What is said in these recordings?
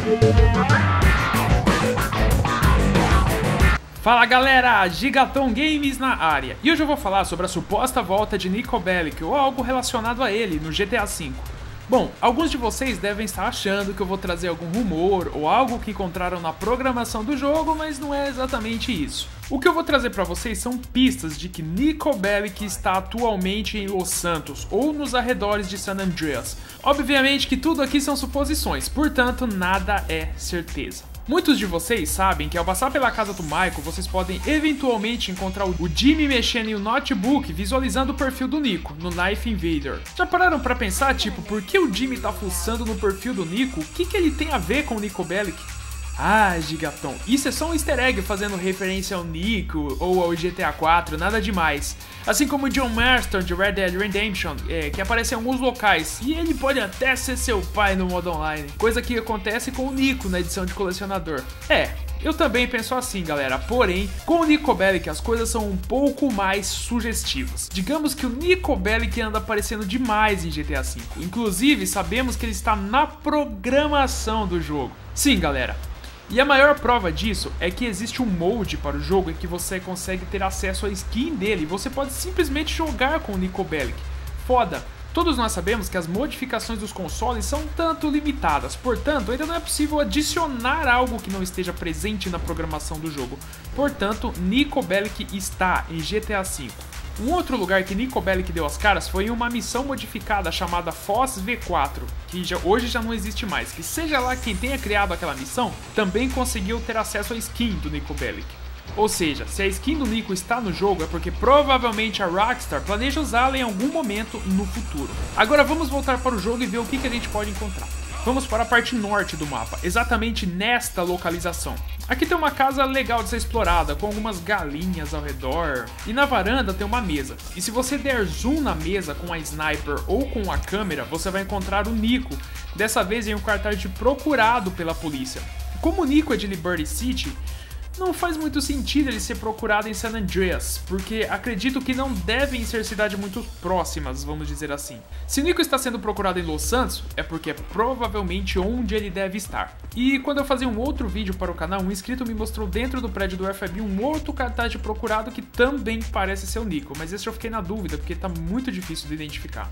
Fala galera, Gigaton Games na área, e hoje eu vou falar sobre a suposta volta de Niko Bellic ou algo relacionado a ele no GTA V. Bom, alguns de vocês devem estar achando que eu vou trazer algum rumor ou algo que encontraram na programação do jogo, mas não é exatamente isso. O que eu vou trazer para vocês são pistas de que Niko Bellic está atualmente em Los Santos ou nos arredores de San Andreas. Obviamente que tudo aqui são suposições, portanto nada é certeza. Muitos de vocês sabem que ao passar pela casa do Michael, vocês podem eventualmente encontrar o Jimmy mexendo em um notebook visualizando o perfil do Niko no Knife Invader. Já pararam pra pensar, tipo, por que o Jimmy tá fuçando no perfil do Niko? O que ele tem a ver com o Niko Bellic? Ah, Gigaton, isso é só um easter egg fazendo referência ao Niko ou ao GTA 4, nada demais. Assim como o John Marston de Red Dead Redemption, que aparece em alguns locais, e ele pode até ser seu pai no modo online, coisa que acontece com o Niko na edição de colecionador. Eu também penso assim, galera, porém, com o Niko Bellic as coisas são um pouco mais sugestivas. Digamos que o Niko Bellic anda aparecendo demais em GTA V, inclusive sabemos que ele está na programação do jogo. Sim, galera. E a maior prova disso é que existe um molde para o jogo em que você consegue ter acesso à skin dele e você pode simplesmente jogar com o Niko Bellic. Foda! Todos nós sabemos que as modificações dos consoles são tanto limitadas, portanto ainda não é possível adicionar algo que não esteja presente na programação do jogo. Portanto, Niko Bellic está em GTA V. Um outro lugar que Niko Bellic deu as caras foi em uma missão modificada chamada Foz V4, que hoje já não existe mais, que seja lá quem tenha criado aquela missão, também conseguiu ter acesso à skin do Niko Bellic. Ou seja, se a skin do Niko está no jogo é porque provavelmente a Rockstar planeja usá-la em algum momento no futuro. Agora vamos voltar para o jogo e ver o que a gente pode encontrar. Vamos para a parte norte do mapa, exatamente nesta localização. Aqui tem uma casa legal de ser explorada, com algumas galinhas ao redor, e na varanda tem uma mesa. E se você der zoom na mesa com a sniper ou com a câmera, você vai encontrar o Niko, dessa vez em um cartaz de procurado pela polícia. Como o Niko é de Liberty City, não faz muito sentido ele ser procurado em San Andreas, porque acredito que não devem ser cidades muito próximas, vamos dizer assim. Se Niko está sendo procurado em Los Santos, é porque é provavelmente onde ele deve estar. E quando eu fazia um outro vídeo para o canal, um inscrito me mostrou dentro do prédio do FBI um outro cartaz de procurado que também parece ser o Niko, mas esse eu fiquei na dúvida porque está muito difícil de identificar.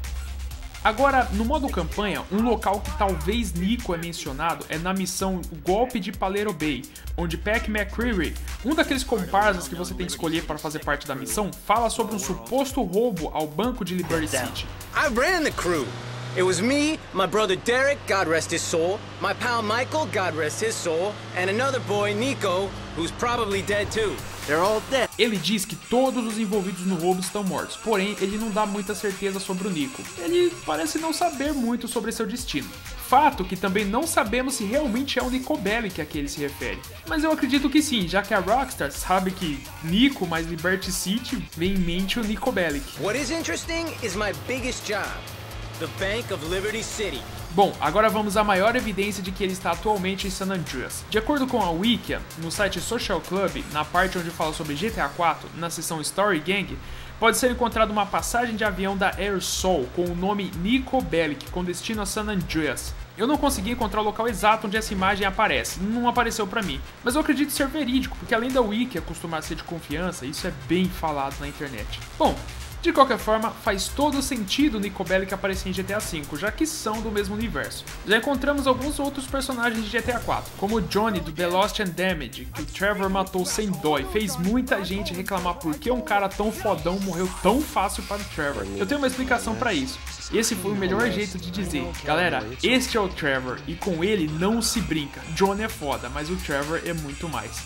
Agora, no modo campanha, um local que talvez Niko é mencionado é na missão O Golpe de Paleto Bay, onde Peck McCreary, um daqueles comparsas que você tem que escolher para fazer parte da missão, fala sobre um suposto roubo ao banco de Liberty City. I ran the crew. It was me, my brother Derek, God rest his soul, my pal Michael, God rest his soul, and another boy, Niko, who's probably dead too. They're all dead. Ele diz que todos os envolvidos no roubo estão mortos, porém ele não dá muita certeza sobre o Niko. Ele parece não saber muito sobre seu destino. Fato que também não sabemos se realmente é o Niko Bellic a que ele se refere. Mas eu acredito que sim, já que a Rockstar sabe que Niko mais Liberty City vem em mente o Niko Bellic. What is interesting is my biggest job. The Bank of Liberty City. Bom, agora vamos à maior evidência de que ele está atualmente em San Andreas. De acordo com a Wikia, no site Social Club, na parte onde fala sobre GTA 4, na seção Story Gang, pode ser encontrada uma passagem de avião da Air Sol com o nome Niko Bellic, com destino a San Andreas. Eu não consegui encontrar o local exato onde essa imagem aparece, não apareceu pra mim, mas eu acredito ser verídico, porque além da Wikia costumar ser de confiança, isso é bem falado na internet. Bom, de qualquer forma, faz todo sentido o Niko Bellic aparecer em GTA V, já que são do mesmo universo. Já encontramos alguns outros personagens de GTA 4, como o Johnny do The Lost and Damned, que o Trevor matou sem dó e fez muita gente reclamar por que um cara tão fodão morreu tão fácil para o Trevor. Eu tenho uma explicação para isso. Esse foi o melhor jeito de dizer, galera, este é o Trevor e com ele não se brinca. Johnny é foda, mas o Trevor é muito mais.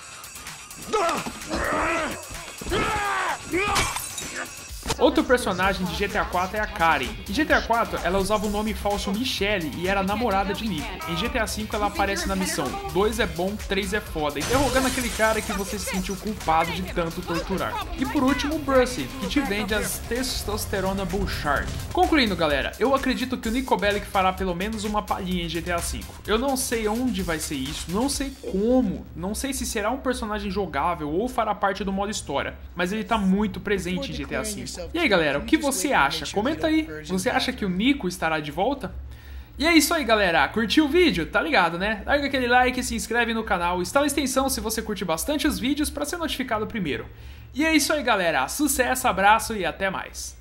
Outro personagem de GTA 4 é a Karen. Em GTA 4, ela usava o nome falso Michelle e era namorada de Niko. Em GTA 5, ela aparece na missão 2 é bom, 3 é foda, interrogando aquele cara que você se sentiu culpado de tanto torturar. E por último, o Brucey, que te vende as testosterona Bullshark. Concluindo, galera, eu acredito que o Niko Bellic fará pelo menos uma palhinha em GTA 5. Eu não sei onde vai ser isso, não sei como, não sei se será um personagem jogável ou fará parte do modo história, mas ele tá muito presente em GTA 5. E aí, galera, o que você acha? Comenta aí. Você acha que o Niko estará de volta? E é isso aí, galera. Curtiu o vídeo? Tá ligado, né? Larga aquele like e se inscreve no canal. Instala a extensão se você curte bastante os vídeos para ser notificado primeiro. E é isso aí, galera. Sucesso, abraço e até mais.